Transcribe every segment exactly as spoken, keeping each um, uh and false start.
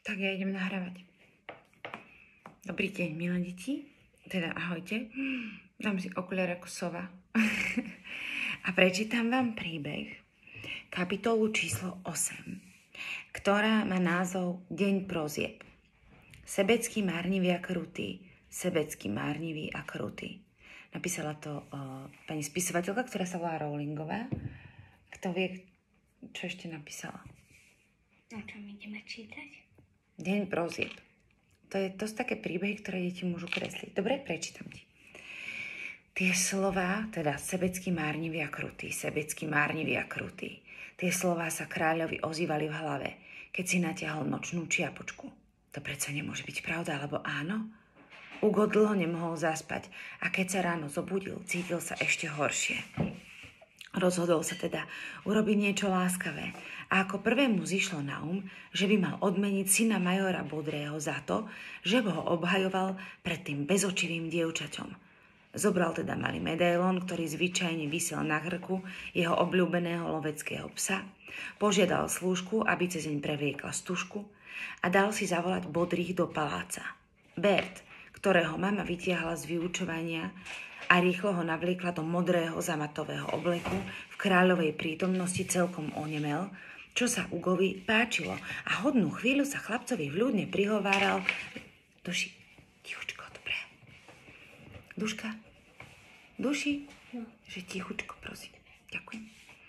Tak ja idem nahrávať. Dobrý deň, milé deti. Teda ahojte. Dám si okuliare ako sova. A prečítam vám príbeh, kapitolu číslo osem, ktorá má názov Deň prozieb. Sebecký, márnivý a krutý. Sebecký, márnivý a krutý. Napísala to uh, pani spisovateľka, ktorá sa volá Rowlingová. Kto vie, čo ešte napísala? O čom ideme čítať? Deň prozieb. To je dosť také príbehy, ktoré deti môžu kresliť. Dobre, prečítam ti. Tie slová, teda sebecký, márnivý a krutý, sebecký, márnivý a krutý. Tie slová sa kráľovi ozývali v hlave, keď si natiahol nočnú čiapočku. To predsa nemôže byť pravda, alebo áno? Ugo dlho nemohol zaspať a keď sa ráno zobudil, cítil sa ešte horšie. Rozhodol sa teda urobiť niečo láskavé a ako prvému zišlo na um, že by mal odmeniť syna majora Bodrého za to, že ho obhajoval pred tým bezočivým dievčaťom. Zobral teda malý medailón, ktorý zvyčajne visel na krku jeho obľúbeného loveckého psa, požiadal slúžku, aby cez deň prevliekla stužku a dal si zavolať Bodrých do paláca. Bert, ktorého mama vytiahla z vyučovania, a rýchlo ho navliekla do modrého zamatového obleku, v kráľovej prítomnosti celkom onemel, čo sa Ugovi páčilo a hodnú chvíľu sa chlapcovi vľúdne prihováral. Duši, tichučko, dobre. Duška, duši, no. Že tichučko, prosím. Ďakujem.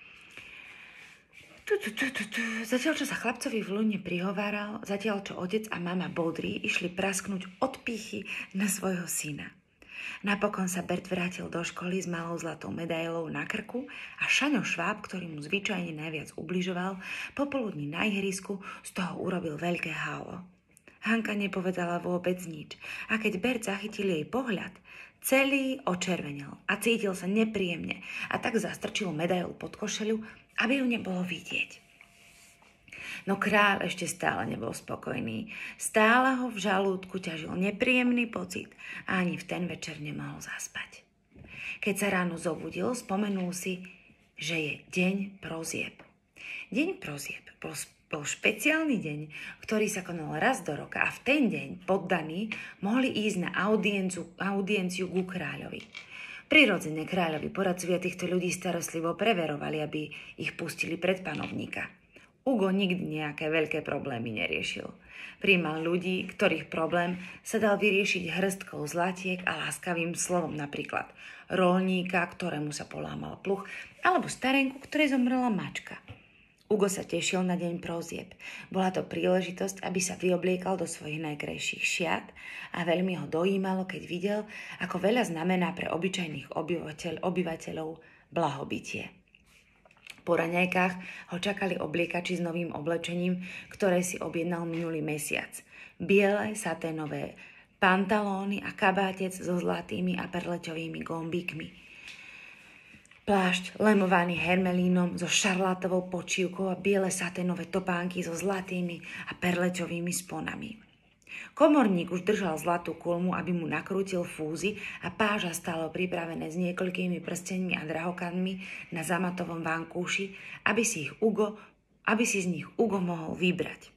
Tu, tu, tu, tu, tu. Zatiaľ, čo sa chlapcovi vľúdne prihováral, zatiaľ, čo otec a mama Bodrí išli prasknúť od pýchy na svojho syna. Napokon sa Bert vrátil do školy s malou zlatou medailou na krku a Šaňo Šváb, ktorý mu zvyčajne najviac ubližoval, popoludní na ihrisku z toho urobil veľké hálo. Hanka nepovedala vôbec nič a keď Bert zachytil jej pohľad, celý očervenel a cítil sa nepríjemne a tak zastrčil medailu pod košeľu, aby ju nebolo vidieť. No kráľ ešte stále nebol spokojný. Stále ho v žalúdku ťažil nepríjemný pocit a ani v ten večer nemohol zaspať. Keď sa ráno zobudil, spomenul si, že je deň prozieb. Deň prozieb bol, bol špeciálny deň, ktorý sa konal raz do roka a v ten deň poddaní mohli ísť na audienciu, audienciu ku kráľovi. Prirodzene kráľovi poradcovia týchto ľudí starostlivo preverovali, aby ich pustili pred panovníka. Ugo nikdy nejaké veľké problémy neriešil. Prijímal ľudí, ktorých problém sa dal vyriešiť hrstkou zlatiek a láskavým slovom, napríklad roľníka, ktorému sa polámal pluch, alebo starenku, ktorej zomrela mačka. Ugo sa tešil na deň prozieb. Bola to príležitosť, aby sa vyobliekal do svojich najkrajších šiat a veľmi ho dojímalo, keď videl, ako veľa znamená pre obyčajných obyvateľ, obyvateľov blahobytie. Po raňajkách ho čakali obliekači s novým oblečením, ktoré si objednal minulý mesiac. Biele saténové pantalóny a kabátec so zlatými a perleťovými gombíkmi. Plášť lemovaný hermelínom so šarlátovou počívkou a biele saténové topánky so zlatými a perleťovými sponami. Komorník už držal zlatú kulmu, aby mu nakrútil fúzy a páža stálo pripravené s niekoľkými prsteňmi a drahokanmi na zamatovom vankúši, aby si, ich Ugo, aby si z nich Ugo mohol vybrať.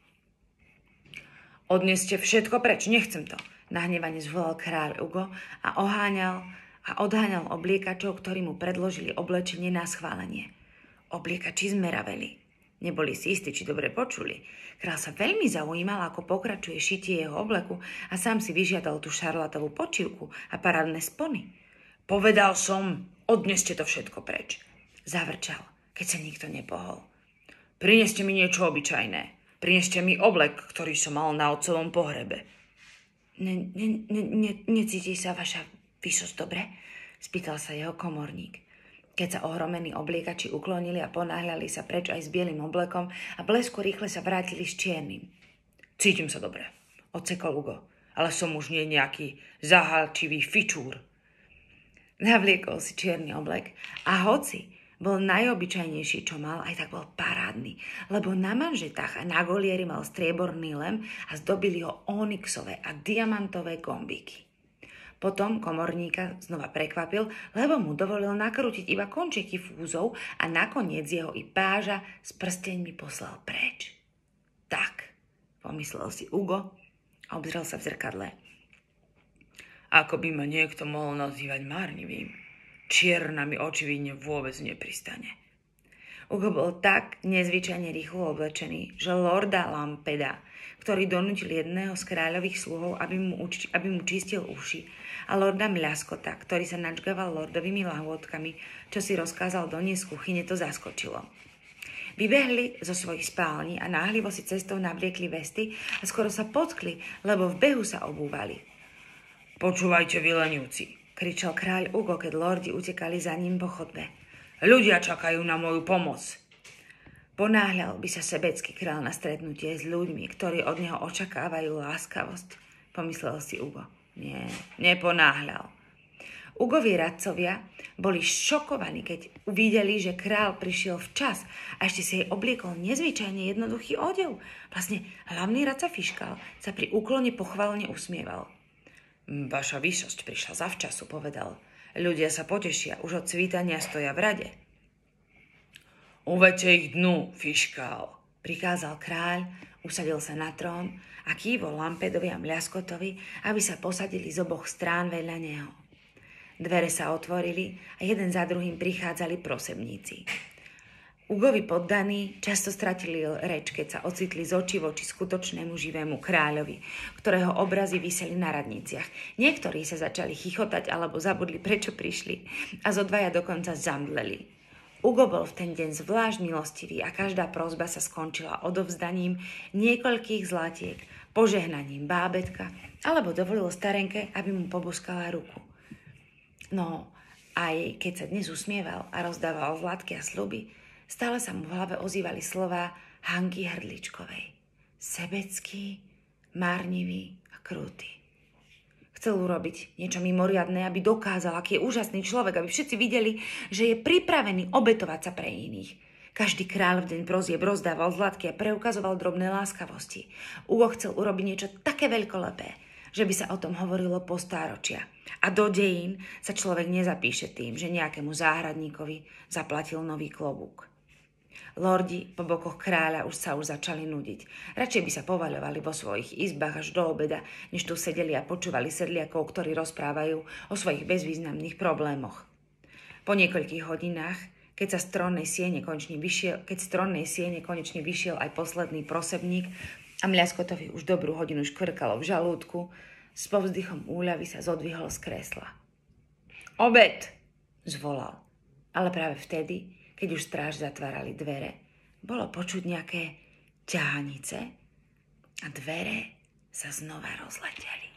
Odneste všetko preč, nechcem to, nahnevane zvolal kráľ Ugo a oháňal a odháňal obliekačov, ktorí mu predložili oblečenie na schválenie. Obliekači zmeraveli. Neboli si istí, či dobre počuli. Král sa veľmi zaujímal, ako pokračuje šitie jeho obleku a sám si vyžiadal tú šarlatovú počívku a parádne spony. Povedal som, odneste to všetko preč. Zavrčal, keď sa nikto nepohol. Prineste mi niečo obyčajné. Prineste mi oblek, ktorý som mal na otcovom pohrebe. Ne, ne, ne, ne, necíti sa vaša výsosť dobre? Spýtal sa jeho komorník. Keď sa ohromení obliekači uklonili a ponáhľali sa preč aj s bielým oblekom a blesku rýchle sa vrátili s čiernym. Cítim sa dobre, odsekol Ugo, ale som už nie nejaký zahálčivý fičúr. Navliekol si čierny oblek a hoci bol najobyčajnejší, čo mal, aj tak bol parádny, lebo na manžetách a na golieri mal strieborný lem a zdobili ho onyxové a diamantové gombíky. Potom komorníka znova prekvapil, lebo mu dovolil nakrútiť iba končeky fúzov a nakoniec jeho i páža s prsteňmi poslal preč. Tak, po pomyslel si Ugo a obzrel sa v zrkadle. Ako by ma niekto mohol nazývať márnivým? Čierna mi očividne vôbec nepristane. Ugo bol tak nezvyčajne rýchlo oblečený, že lorda Lampeda, ktorý donútil jedného z kráľových sluhov, aby mu, uči, aby mu čistil uši, a lorda Mľaskota, ktorý sa načgával lordovými lahôdkami, čo si rozkázal doniesť z kuchyne, to zaskočilo. Vybehli zo svojich spální a náhlivo si cestou navliekli vesty a skoro sa potkli, lebo v behu sa obúvali. Počúvajte, vylenivci, kričal kráľ Ugo, keď lordi utekali za ním po chodbe. Ľudia čakajú na moju pomoc. Ponáhľal by sa sebecký kráľ na stretnutie s ľuďmi, ktorí od neho očakávajú láskavosť, pomyslel si Ugo. Nie, neponáhľal. Ugovi radcovia boli šokovaní, keď uvideli, že král prišiel včas a ešte si jej obliekol nezvyčajne jednoduchý odev. Vlastne hlavný radca Fiškál sa pri úklone pochválne usmieval. Vaša výsosť prišla zavčasu, povedal. Ľudia sa potešia, už od svítania stoja v rade. Uveďte ich dnu, Fiškál, prikázal kráľ, usadil sa na trón a kývol Lampedovi a Mľaskotovi, aby sa posadili z oboch strán vedľa neho. Dvere sa otvorili a jeden za druhým prichádzali prosebníci. Ugovi poddaní často stratili reč, keď sa ocitli z očí voči skutočnému živému kráľovi, ktorého obrazy viseli na radniciach. Niektorí sa začali chichotať alebo zabudli, prečo prišli a zo dvaja dokonca zamdleli. Ugo bol v ten deň zvlášť milostivý a každá prosba sa skončila odovzdaním niekoľkých zlatiek, požehnaním bábätka alebo dovolil starenke, aby mu poboskala ruku. No, aj keď sa dnes usmieval a rozdával zlatky a sľuby, stále sa mu v hlave ozývali slová Hanky Hrdličkovej. Sebecký, márnivý a krúty. Chcel urobiť niečo mimoriadne, aby dokázal, aký je úžasný človek, aby všetci videli, že je pripravený obetovať sa pre iných. Každý kráľ v deň prozieb rozdával zlatky a preukazoval drobné láskavosti. Ugo chcel urobiť niečo také veľkolepé, že by sa o tom hovorilo po stáročia. A do dejín sa človek nezapíše tým, že nejakému záhradníkovi zaplatil nový klobúk. Lordi po bokoch kráľa už sa už začali nudiť. Radšej by sa povaľovali vo svojich izbách až do obeda, než tu sedeli a počúvali sedliakov, ktorí rozprávajú o svojich bezvýznamných problémoch. Po niekoľkých hodinách, keď sa z trónnej siene konečne vyšiel, keď z trónnej siene konečne vyšiel aj posledný prosebník a Mľaskotovi už dobrú hodinu škvrkalo v žalúdku, s povzdychom úľavy sa zodvihol z kresla. Obed! Zvolal. Ale práve vtedy, keď už stráž zatvárali dvere, bolo počuť nejaké ťahanice a dvere sa znova rozleteli.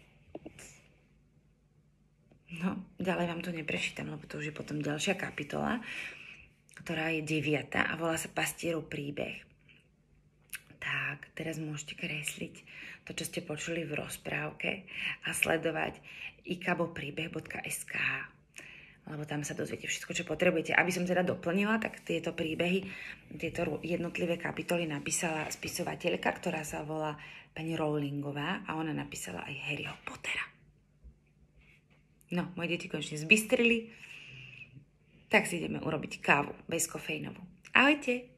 No, ďalej vám to neprečítam, lebo to už je potom ďalšia kapitola, ktorá je deviata a volá sa Pastierov príbeh. Tak, teraz môžete kresliť to, čo ste počuli v rozprávke a sledovať ikabopríbeh bodka es ká, lebo tam sa dozviete všetko, čo potrebujete. Aby som teda doplnila, tak tieto príbehy, tieto jednotlivé kapitoly napísala spisovateľka, ktorá sa volá pani Rowlingová a ona napísala aj Harryho Pottera. No, moje deti konečne zbystrili, tak si ideme urobiť kávu bezkofeínovú. Ahojte!